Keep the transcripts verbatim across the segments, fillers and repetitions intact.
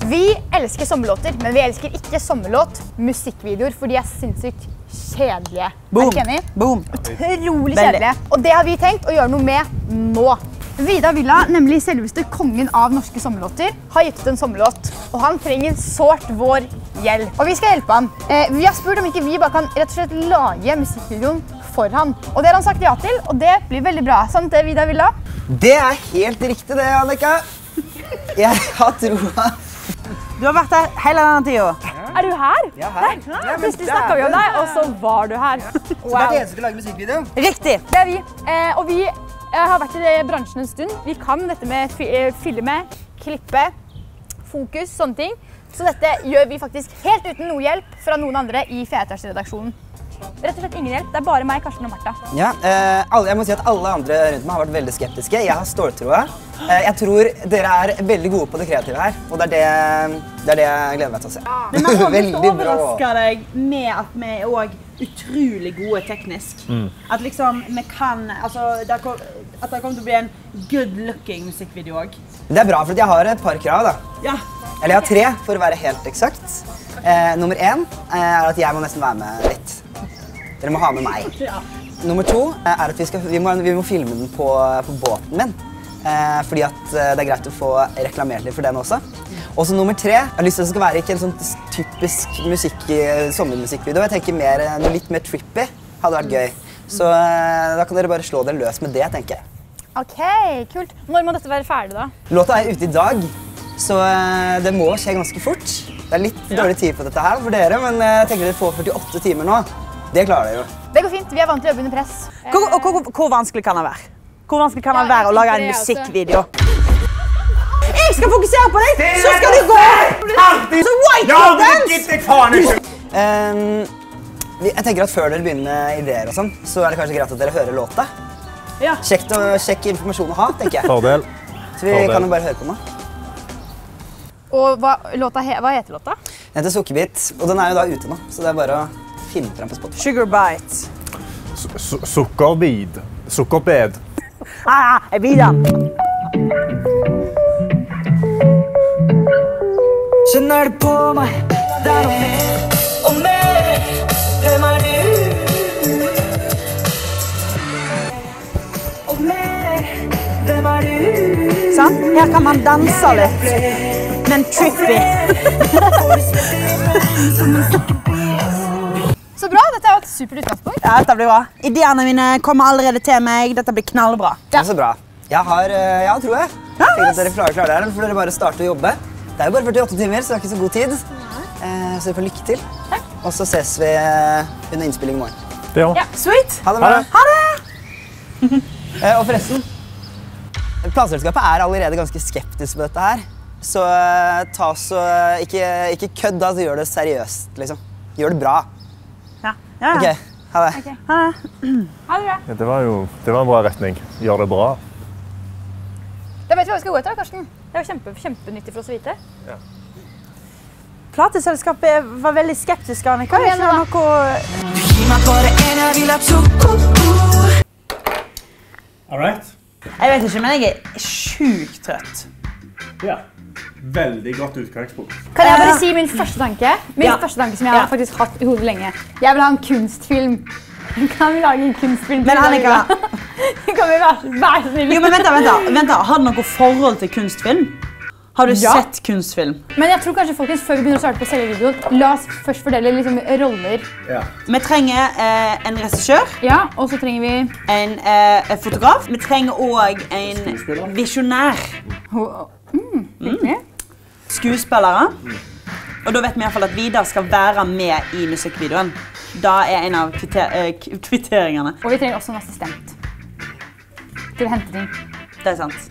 Vi elsker sommerlåter, men vi elsker ikke sommerlåt musikkvideoer, for de er sinnssykt kjedelige. Boom. Er du enig? Boom. Utrolig kjedelige. Og det har vi tenkt å gjøre noe med nå. Vidar Villa, nemlig selveste kongen av norske sommerlåter, har gitt ut en sommerlåt, og han trenger sårt vår hjelp. Og vi skal hjelpe han. Eh, vi har spurt om ikke vi bare kan rett og slett lage musikkvideoen for han. Og det har han sagt ja til, og det blir veldig bra. Sant det, Vidar Villa? Det er helt riktig det, Annika. Jeg har troa. Du har vært her hele denne tiden. Er du her? Ja, her. Nei, plutselig snakket vi om deg, og så var du her. Så det er det eneste som skal lage musikkvideo? Riktig. Det er vi. Eh, og vi Jeg har vært i bransjen en stund. Vi kan dette med fi filme, klippe, fokus, sånne ting. Så dette gjør vi faktisk helt uten noe hjelp fra noen andre i Fjæretars-redaksjonen. Rett og slett ingen hjelp. Det er bare meg, Karsten og Martha. Ja, eh, alle, jeg må si at alle andre rundt meg har vært veldig skeptiske. Jeg har ståltroa. Eh, jeg tror dere er veldig gode på det kreative her, og det er det, det, er det jeg gleder meg til å se. Men vi har Veldig også bra. overrasket deg med at vi er også utrolig gode teknisk. At liksom, vi kan, altså, det kom, at det kommer til å bli en good-looking musikkvideo også. Det er bra, for jeg har et par krav da. Ja. Eller jeg har tre, for å være helt eksakt. Eh, nummer én er at jeg må nesten være med litt. Dere må ha med meg. Ja. Nummer to er at vi, skal, vi, må, vi må filme den på, på båten min. Eh, fordi at det er greit å få reklamert litt for den også. Og så nummer tre, jeg har lyst til at det skal være ikke en sånn typisk musikk, sommermusikkvideo. Jeg tenker mer, noe litt mer trippy hadde vært gøy. Så eh, da kan dere bare slå dere løs med det, tenker jeg. Ok, kult. Når må dette være ferdig da? Låta er ute i dag, så eh, det må skje ganske fort. Det er litt dårlig tid på dette her for dere, men eh, jeg tenker dere får førtiåtte timer nå. Det klarer dere jo. Det går fint. Vi er vant til å jobbe under press. Hvor, og hvor, hvor vanskelig kan det være? Hvor vanskelig kan det Ja, være å lage en det er også- musikkvideo? Jeg skal fokusere på deg, så skal du gå! Så white Ja, men dance! gitt deg faen ikke! Um, vi- jeg tenker at før dere begynner med ideer og sånn, så er det kanskje greit at dere hører låta. Ja. Kjekt å sjekke informasjon å ha, tenker jeg. Fordel. Så vi Fordel. kan jo bare høre på den nå. Og hva, låta he hva heter låta? Den heter Sukkerbit, og den er jo da ute nå, så det er bare å finne frem på Spotify. Sugar bite. Su- Sukkerbid. Sukkerbed. Ah, jeg blir den. Kjenner du på meg, det er noe mer og mer. Hvem er du? Og mer, hvem er du? Sant? Her kan man danse litt, men trippy. Så bra, dette er jo et super utgangspunkt. Ja, dette blir bra. Ideene mine kommer allerede til meg. Dette blir knallbra. Det er så bra. Jeg har, eh, ja, tror jeg. Jeg tenker at dere klarer, klarer det her, eller får dere bare starte å jobbe. Det er jo bare førtiåtte timer, så det er ikke så god tid. Eh, så dere får lykke til. Og så ses vi eh, under innspilling i morgen. Det gjør vi. Ja. Sweet. Ha det bra. Ha det. Eh, og forresten, plateselskapet er allerede ganske skeptisk på dette her. Så eh, ta så, ikke, ikke kødd da, så gjør det seriøst, liksom. Gjør det bra. Ja. Ja. Ok, ha det. Ok. Ha det. Ha det bra. Ja, det var jo det var en bra retning. Gjør det bra. Da vet vi hva vi skal gå etter, Karsten. Det er jo kjempe, kjempenyttig for oss å vite. Plateselskapet var veldig skeptiske, Annika. Kom igjen, Ikke da. noe... Du gir meg bare en, jeg vil ha to. All right. Jeg vet ikke, men jeg er sjukt trøtt. Ja. Veldig godt utgangspunkt. Kan jeg bare si min første tanke? Min Ja. første tanke som jeg har Ja. faktisk hatt i hodet lenge. Jeg vil ha en kunstfilm. Kan vi lage en kunstfilm? Men Annika... Kan vi være, være så snill? Jo, men vent da, vent da. Vent da. Har du noe forhold til kunstfilm? Har du Ja. sett kunstfilm? Men jeg tror kanskje folkens, før vi begynner å starte på selve videoen, la oss først fordele liksom roller. Ja. Vi trenger eh, en regissør, Ja, og så trenger vi... en eh, fotograf. Vi trenger også en Skuespiller. visjonær. Mm, virkelig? Skuespillere. Og da vet vi i hvert fall at Vidar skal være med i musikkvideoen. Da er en av kvitter eh, kvitteringene. Og vi trenger også en assistent. Til å hente ting. Det er sant.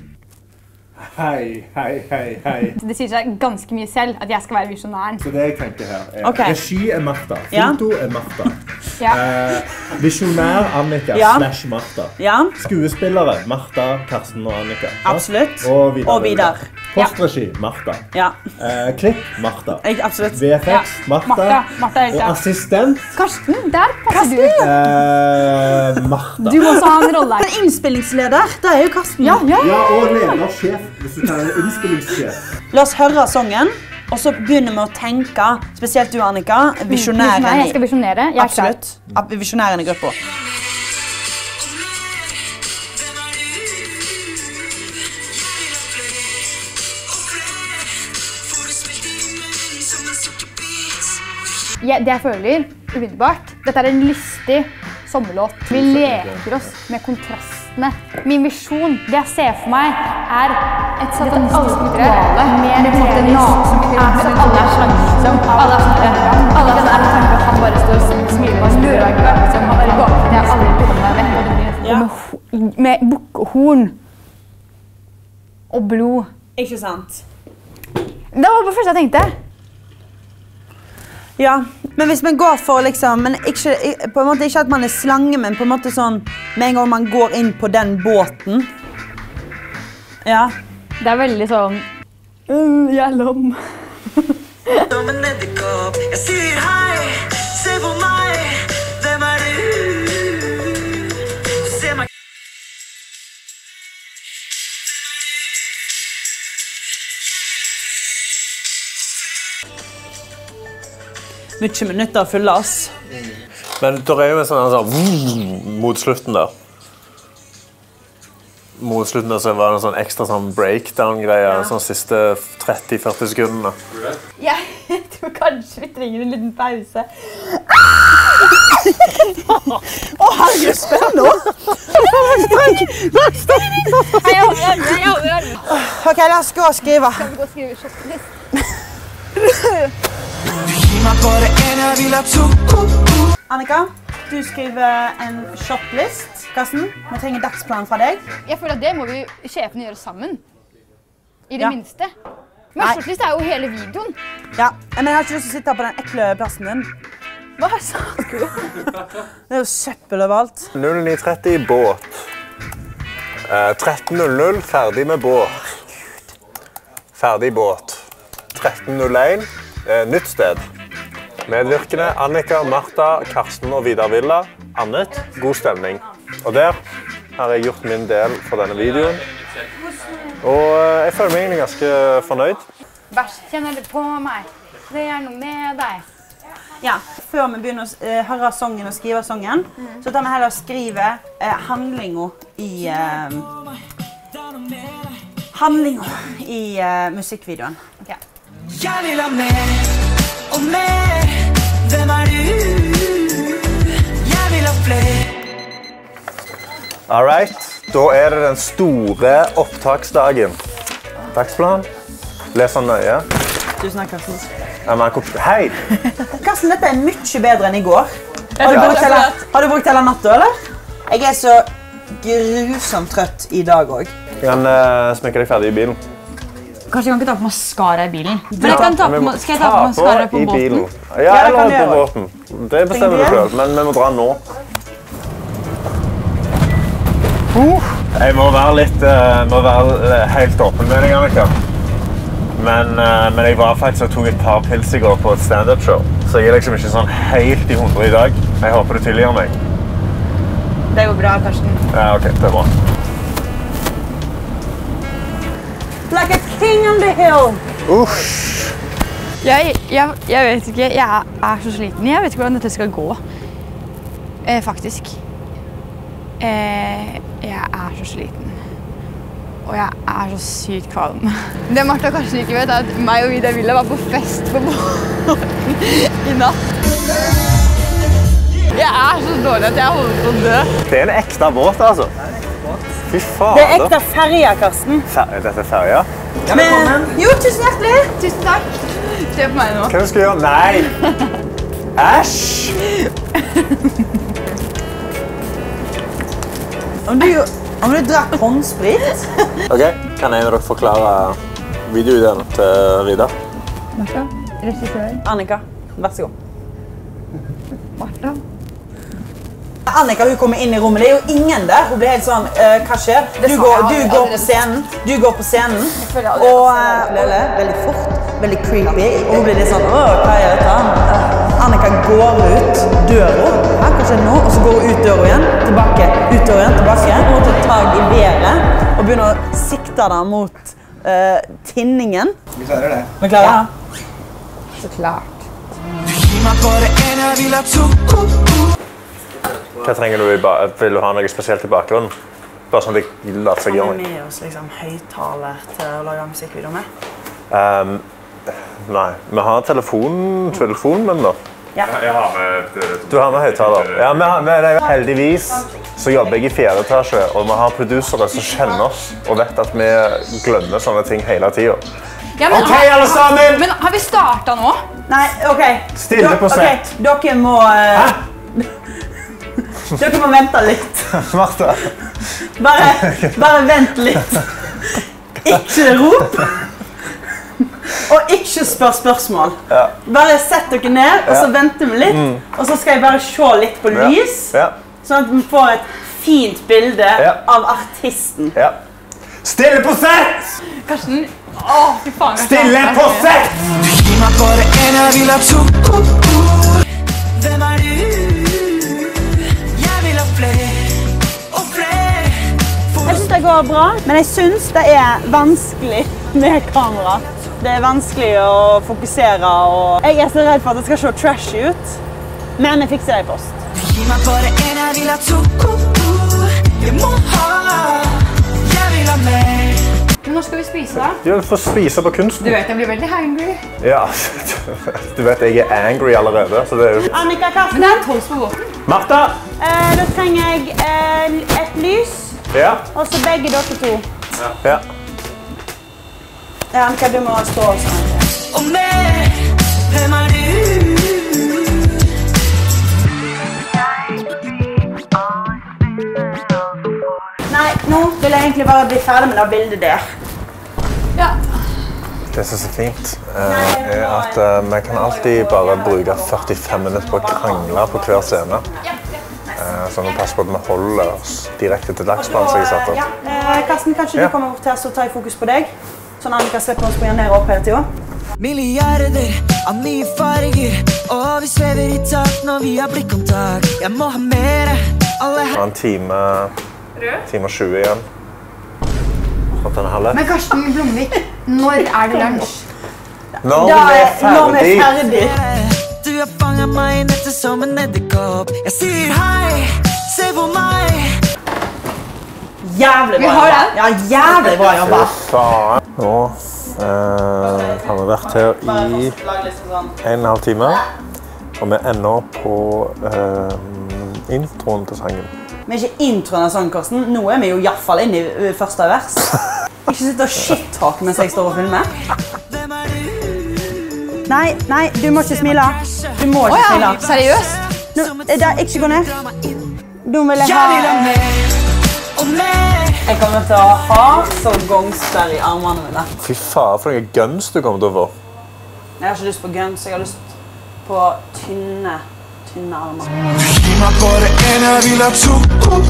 Hei, hei, hei, hei. Det sier seg ganske mye selv at jeg skal være visjonæren. Så det jeg tenker her er Ok. regi er Martha, Ja. foto er Martha. Ja. Eh, visjonær Annika Ja. slash Martha. Ja, Skuespillere Martha, Karsten og Annika. Ja. absolutt. Og Vidar. Og Vidar. Postregi Martha. Ja, Eh, klipp Martha. jeg, absolutt. V F X Ja. Martha. Martha, Martha er helt Og klart. assistent Karsten, der passer du. eh, Martha. Du må også ha en rolle her. Men innspillingsleder, det er jo Karsten. Ja, ja. Ja, og ledersjef, hvis du kaller det innspillingssjef. La oss høre sangen, og så begynner vi å tenke, spesielt du, Annika, visjonæren Nei, jeg skal visjonere. Jeg er klar. Absolutt. Visjonæren i gruppa. Ja, det jeg føler, umiddelbart, dette er en lystig sommerlåt. Vi leker oss med kontrastene. Min visjon, det jeg ser for meg, er et satanistisk rituale med på en måte naken, så alle er slangsom, alle er sånn, alle er sånn, og han bare står og smiler og smiler, som han bare går til det, alle bildene er vekk, og med, med bukkehorn og blod. Ikke sant? Det var på første jeg tenkte. Ja, men hvis man går for liksom, men ikke, på en måte ikke at man er slange, men på en måte sånn, med en gang man går inn på den båten. Ja. Det er veldig sånn, uh, jeg er lam. Som en edderkopp, jeg sier hei, se på meg, hvem er du? Se meg. Mye minutter fulle oss. Men det er jo en sånn, sånn mot slutten der. Mot slutten der så var det en sånn ekstra sånn breakdown-greie, ja. Sånn siste tretti til førti sekundene. Jeg tror kanskje vi trenger en liten pause. Å, herregud, spennende! Ok, la oss gå og skrive. Skal vi gå og skrive shotlist? Annika, du skriver en shotlist. Karsten, vi trenger dagsplan fra deg. Jeg føler at det må vi sjefene gjøre sammen. I det Ja. minste. Men Nei. shotlist er jo hele videoen. Ja, men jeg har ikke lyst til å sitte på den ekle plassen din. Hva sa du? Det er jo søppel overalt. null ni tretti båt. Eh, tretten null null ferdig med båt. Ferdig båt. tretten null én eh, nytt sted. Medvirkende Annika, Martha, Karsten og Vidar Villa. Annet, god stemning. Og der har jeg gjort min del for denne videoen. Og eh, jeg føler meg egentlig ganske fornøyd. Bæsj, kjenner du på meg? Det er noe med deg. Ja, før vi begynner å uh, høre sangen og skrive sangen, mm. så tar vi heller og skrive uh, handlinger i uh, handlinger i uh, musikkvideoen. Okay. Jeg vil ha mer og mer. Hvem er du? Jeg vil ha flere. All right, da er det den store opptaksdagen. Dagsplan. Les den nøye. Tusen takk, Karsten. Hei! Karsten, dette er mye bedre enn i går. Har du brukt hele, har du brukt hele natta, eller? Jeg er så grusomt trøtt i dag også. Jeg kan uh, smekke deg ferdig i bilen. Kanskje jeg kan ikke ta på mascara i bilen? Ja. Men jeg kan ta på, skal jeg ta på mascara på båten? Bilen. Ja, Ja, det eller kan du på gjøre. båten. Det bestemmer du selv, men vi må dra nå. Uh, jeg må være litt, uh, må være helt åpen med deg, Annika. Men, uh, men jeg var faktisk og tok et par pils i går på et stand-up-show. Så jeg er liksom ikke sånn helt i hundre i dag. Jeg håper du tilgir meg. Det går bra, Karsten. Ja, ok, det er bra. Like a king on the hill. Uff. Jeg, jeg, jeg vet ikke, jeg er så sliten. Jeg vet ikke hvordan dette skal gå. Eh, faktisk. Eh, jeg er så sliten. Og jeg er så sykt kvalm. Det Martha kanskje ikke vet, er at meg og Vidar Villa var på fest på båten i natt. Jeg er så dårlig at jeg holder på å dø. Det er en ekte båt, altså. Fy faen. Det er ekte ferja, Karsten. Fer Dette er ferja? Men, jo, tusen hjertelig. Tusen takk. Se på meg nå. Hva skal du gjøre? Nei! Æsj! Om du, om du drakk håndsprit? Ok, kan en av dere forklare videoideen til Vidar? Martha, regissør. Annika, vær så god. Martha. Annika, hun kommer inn i rommet. Det er jo ingen der. Hun blir helt sånn, uh, hva skjer? Du går, du går på scenen. Du går på scenen. Og uh, veldig fort, veldig creepy. Og hun blir litt sånn, åh, hva er dette? Uh, Annika går ut døra. Ja, hva skjer nå? Og så går hun ut døra igjen, tilbake, ut døra igjen, tilbake. Og hun tar tag i været og begynner å sikte den mot uh, tinningen. Vi klarer det. Vi klarer det? Så klart. Hva trenger du i ba- Vil du ha noe spesielt i bakgrunnen? Bare sånn at jeg later seg Har gjøre. vi med oss liksom høyttaler til å lage musikkvideo med? Um, nei, vi har telefon, telefonen min da. Ja. Jeg har med et... Du har med høyttaler. Ja, vi har med det. Heldigvis så jobber jeg i fjerde etasje, og vi har produsere som kjenner oss og vet at vi glemmer sånne ting hele tiden. Ja, men, Ok, alle sammen! men har vi startet nå? Nei, ok. Stille på Ok, sett. Dere må... eh, Dere må vente litt. Martha. Bare, bare vent litt. Ikke rop. Og ikke spør spørsmål. Ja. Bare sett dere ned, og så Ja. venter vi litt. Og så skal jeg bare se litt på Ja. lys, Ja. sånn at vi får et fint bilde Ja. av artisten. Ja. Stille på sett! Karsten, åh, fy faen. Karsten. Stille på sett! Hvem er du? Jeg vil ha flere og flere. Jeg synes det går bra, men jeg synes det er vanskelig med kamera. Det er vanskelig å fokusere, og jeg er så redd for at det skal se trashy ut. Men jeg fikser det i post. Gi meg bare en, jeg vil ha to. Jeg må ha, jeg vil ha mer. Men når skal vi spise da? Du får spise på kunsten. Du vet, jeg blir veldig hangry. Ja, du vet jeg er angry allerede, så det er jo... Annika, Karsten, Men det er en tolv på båten. Martha! eh, da trenger jeg eh, et lys, Ja. og så begge dere to. Ja. Ja, Annika, du må stå og sånn. Og mer, hvem er du? Nei, nå vil jeg egentlig bare bli ferdig med det bildet der. Ja. Det som er så fint, eh, er at eh, vi kan alltid bare bruke førtifem minutter på å krangle på hver scene. Eh, sånn at vi passer på at vi holder oss direkte til dagsplanen som jeg satt Ja. opp. Eh, Karsten, kanskje Ja. du kommer bort her så tar jeg fokus på deg. Sånn Annika slipper å springe ned og opp hele tiden. Milliarder av nye farger, og vi svever i takt når vi har blikkontakt. Jeg må ha mere, alle her. En time, time og tjue igjen. Fått en halv. Men Karsten Blomvik, når er det lunsj? Når Da vi er er når vi er ferdig. ferdig. Du har fanget meg i nettet som en edderkopp. Jeg sier hei, se på meg. Jævlig bra Vi har jobba. den. Ja, jævlig bra jobba. Faen. Nå eh, har vi vært her i en og en halv time, og vi er ennå på eh, introen til sangen. Men ikke introen av sangen, Karsten. Nå er vi jo i hvert fall inne i i første vers. Ikke sitte og shit-talk mens jeg står og filmer. Hvem er du? Nei, nei, du må ikke smile. Du må ikke Åja, smile. seriøst? Nå, det er ikke gå ned. Nå vil jeg Jeg vil ha ha... mer, og mer. Jeg kommer til å ha så gongster i armene mine. Fy faen, for noen guns du kommer til å få. Jeg har ikke lyst på guns, jeg har lyst på tynne, tynne armer. Gi meg bare en, jeg vil ha to.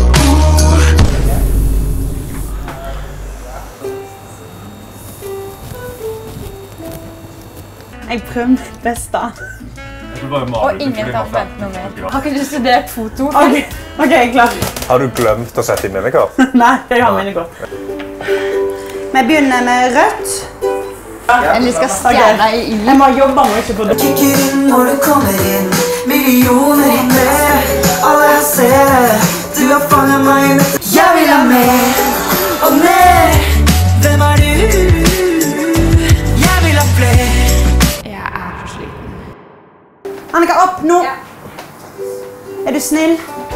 Jeg prøver mitt beste. Og ingen kan forvente noe mer. Har ikke du studert foto? Ok, ok, jeg er klar. Har du glemt å sette i minnekort? Nei, jeg har minnekort. Vi begynner med rødt. Eller vi skal stjerne deg i ilden. Jeg må jobbe mye på det. Kikker inn når du kommer inn. Millioner i mer, alle her ser det. Du har fanget meg i nettet. Jeg vil ha mer, og mer. Hvem er du? Jeg vil ha flere. Jeg er så sliten. Annika, opp nå. Er du snill?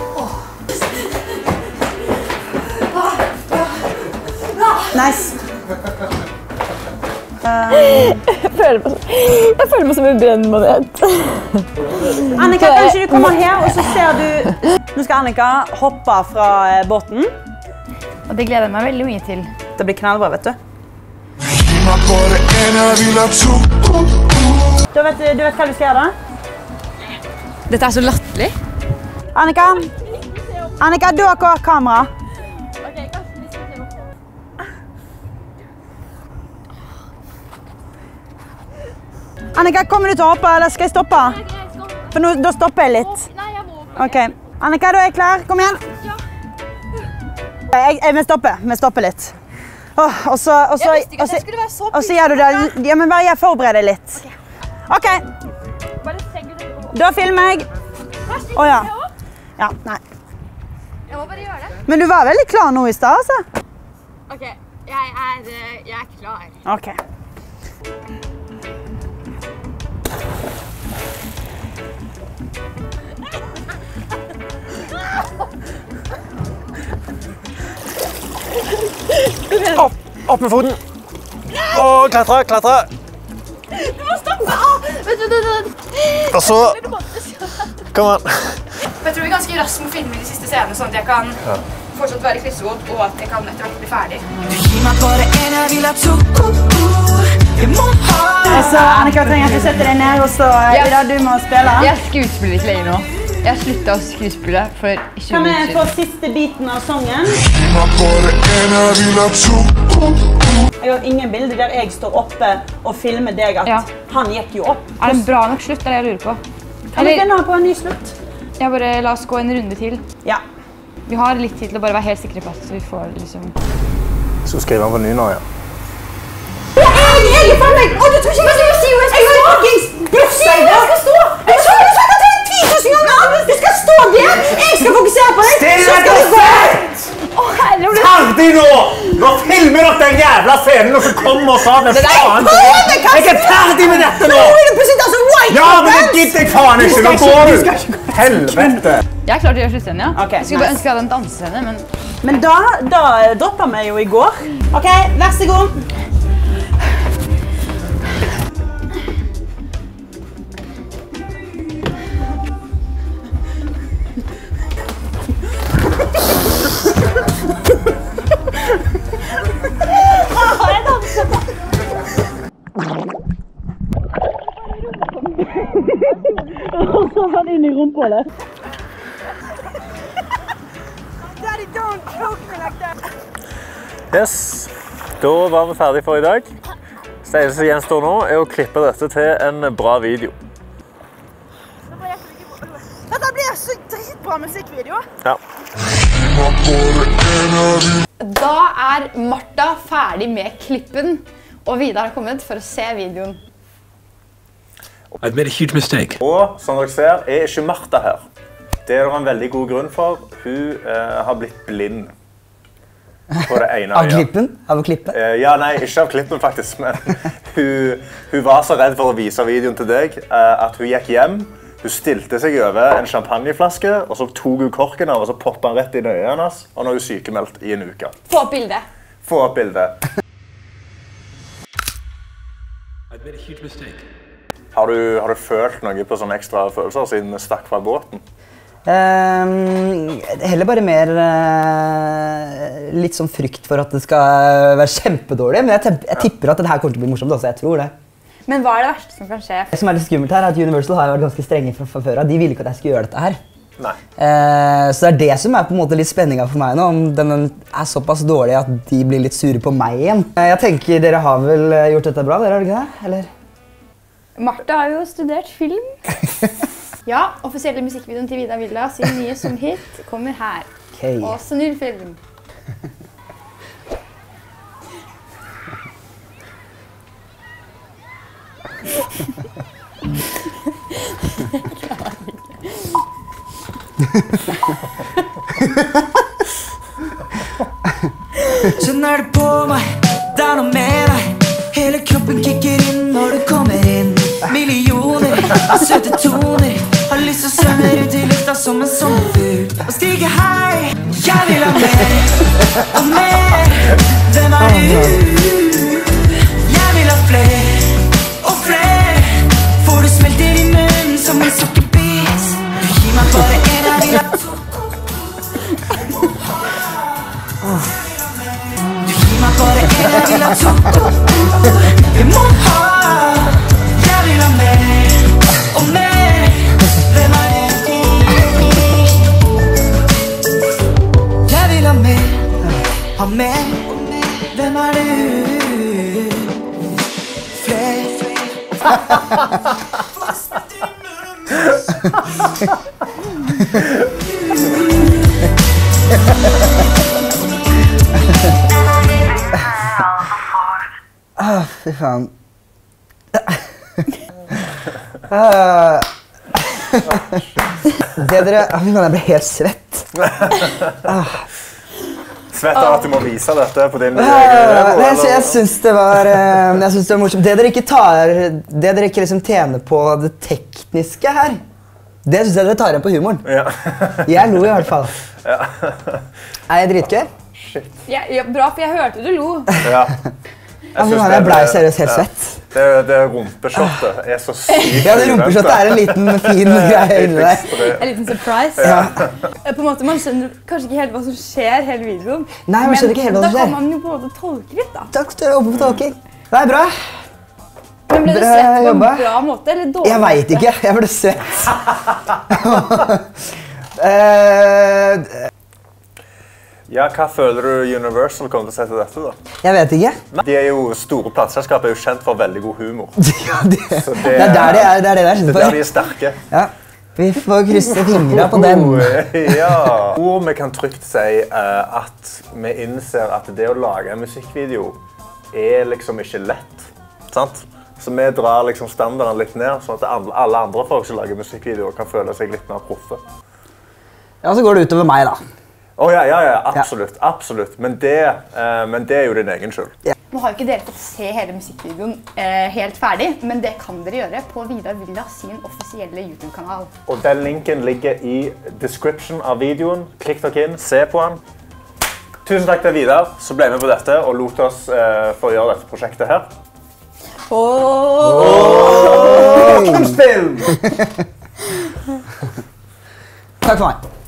Nice. Jeg føler meg, jeg føler meg som en brennmanet. Annika, kanskje du kommer her, og så ser du... Nå skal Annika hoppe fra eh, båten. Og det gleder jeg meg veldig mye til. Det blir knallbra, vet du. Gi meg bare en, jeg vil ha to. Du vet, du vet hva du skal gjøre da? Dette er så latterlig. Annika? Annika, du har ikke kamera. Annika, kommer du til å hoppe, eller skal jeg stoppe? For nå, da stopper jeg litt. Ok. Annika, du er klar. Kom igjen. Jeg, jeg, vi stopper. Vi stopper litt. Åh, og så, og så, og så, og så gjør du det. Ja, men bare jeg forbereder deg litt. Ok. Da filmer jeg. Åja. Ja, nei. Jeg må bare gjøre det. Men du var veldig klar nå i stad, altså. Ok, jeg er, jeg er klar. Ok. Opp, opp med foten. Og klatre, klatre. Du må stoppe av! Vet du, du, du. Og så... Kom an. Jeg tror vi er ganske raskt må filme de siste scenene, sånn at jeg kan ja. fortsatt være klissegod, og at jeg kan etter hvert bli ferdig. Altså, Annika, trenger at du setter deg ned, og så er det du må spille. Jeg skuespiller litt lenge nå. Jeg sluttet å skuespille for tjue Kan minutter. jeg få siste biten av sangen? Jeg har ingen bilder der jeg står oppe og filmer deg at Ja. han gikk jo opp. Er det en bra nok slutt? Det er det jeg lurer på. Kan vi finne på en ny slutt? Jeg bare, la oss gå en runde til. Ja. Vi har litt tid til å bare være helt sikre på at vi får liksom... Så skriver han på ny nå, ja. Jeg er for meg! Å, du tror ikke jeg skal si hva jeg skal stå? Jeg skal stå! Jeg skal stå! ti tusen ganger! Du skal stå der! Jeg skal fokusere på deg! Stille deg fett! Ferdig nå! Nå filmer dere den jævla scenen, og så kommer og sa det faen til meg! Jeg er ikke ferdig med dette nå! Nå er du plutselig altså white! Ja, men det gidder jeg faen ikke! Nå går du! Helvete! Jeg er klar til å gjøre sluttscenen, ja. Ok, jeg skulle bare nice. ønske jeg hadde en dansescene, men... Men da, da droppet vi jo i går. Ok, vær så god. Og så var det inn i rumpehullet. Daddy, don't choke me like that. Yes, da var vi ferdig for i dag. Det eneste som gjenstår nå er å klippe dette til en bra video. Dette blir så dritbra musikkvideo. Ja. Da er Martha ferdig med klippen, og Vidar har kommet for å se videoen. I've made a huge mistake. Og som dere ser, er ikke Martha her. Det er det en veldig god grunn for. Hun eh, har blitt blind på det ene Av øyet. klippen? Av å klippe? Eh, ja, nei, ikke av klippen faktisk, men hun, hun var så redd for å vise videoen til deg eh, at hun gikk hjem. Hun stilte seg over en champagneflaske, og så tok hun korken av, og så poppet han rett i øynene hennes, og nå er hun sykemeldt i en uke. Få opp bildet. Få opp bildet. I've made a huge mistake. Har du, har du følt noe på sånne ekstra følelser siden vi stakk fra båten? Um, heller bare mer uh, litt sånn frykt for at det skal være kjempedårlig, men jeg, jeg tipper at det her kommer til å bli morsomt også, jeg tror det. Men hva er det verste som kan skje? Det som er litt skummelt her er at Universal har vært ganske strenge fra, fra før av. De ville ikke at jeg skulle gjøre dette her. Nei. Uh, så det er det som er på en måte litt spenninga for meg nå, om den er såpass dårlig at de blir litt sure på meg igjen. Uh, jeg tenker dere har vel gjort dette bra, dere har det ikke det? Eller? Martha har jo studert film. Ja, offisielle musikkvideoen til Vidar Villa sin nye som hit kommer her. Okay. Og Snurrfilm. Kjenner du på meg, det er noe med deg. Hele kroppen kicker inn når du kommer inn. Millioner av søte toner. Har lyst til å svømme rundt i lufta som en sommerfugl og skrike hei. Jeg vil ha mer og mer. Hvem er du? Jeg vil ha flere og flere. For du smelter i munnen som en sukkerbit. Du gir meg bare en, jeg vil ha to. Du gir meg bare en, jeg vil ha to. Vi må ha. Jeg vil ha mer og mer. Hvem er du? Jeg vil ha mer, ha mer. Hvem er du? Flere. Ah, fy faen. Uh, det dere... Jeg ble helt svett. Uh. Svett av at du må vise dette på din... Uh, nei, jeg, jeg synes det var... Uh, jeg synes det var morsomt. Det dere ikke tar... Det dere ikke liksom tjener på det tekniske her, det synes jeg dere tar igjen på humoren. Ja. Jeg lo i hvert fall. Ja. Er jeg dritgøy? Shit. Ja, ja, bra, for jeg hørte du lo. Ja. Jeg, jeg, jeg ble seriøst helt svett. Ja. Det, det rumpeskjortet er så sykt. Ja, det rumpeskjortet er en liten fin greie inni der. En liten surprise. Ja. På en måte, man skjønner kanskje ikke helt hva som skjer hele videoen. Nei, man skjønner ikke helt hva som skjer. Men da kan man jo på en måte tolke litt, da. Takk, du er oppe på tolking. Det er bra. Men ble du bra svett på en jobba. bra måte, eller dårlig? Jeg vet ikke, jeg ble svett. uh, Ja, hva føler du Universal kommer til å si til dette, da? Jeg vet ikke. De er jo store plateselskap, er jo kjent for veldig god humor. Ja, det, Så det er der de er, det er det der kjent for. Det er der de er sterke. Ja, vi får krysse fingra på dem. Oh, ja. Og vi kan trygt si uh, at vi innser at det å lage en musikkvideo er liksom ikke lett, sant? Så vi drar liksom standarden litt ned, sånn at alle andre folk som lager musikkvideoer kan føle seg litt mer proffe. Ja, så går det utover meg da. Å oh, ja, ja, ja, absolutt, absolutt. Men det, uh, men det er jo din egen skyld. Ja. Nå har jo ikke dere fått se hele musikkvideoen eh, helt ferdig, men det kan dere gjøre på Vidar Villa sin offisielle YouTube-kanal. Og den linken ligger i description av videoen. Klikk dere inn, se på den. Tusen takk til Vidar, som ble med på dette og lot oss uh, få gjøre dette prosjektet her. Åååå! Ååå! Takk for meg.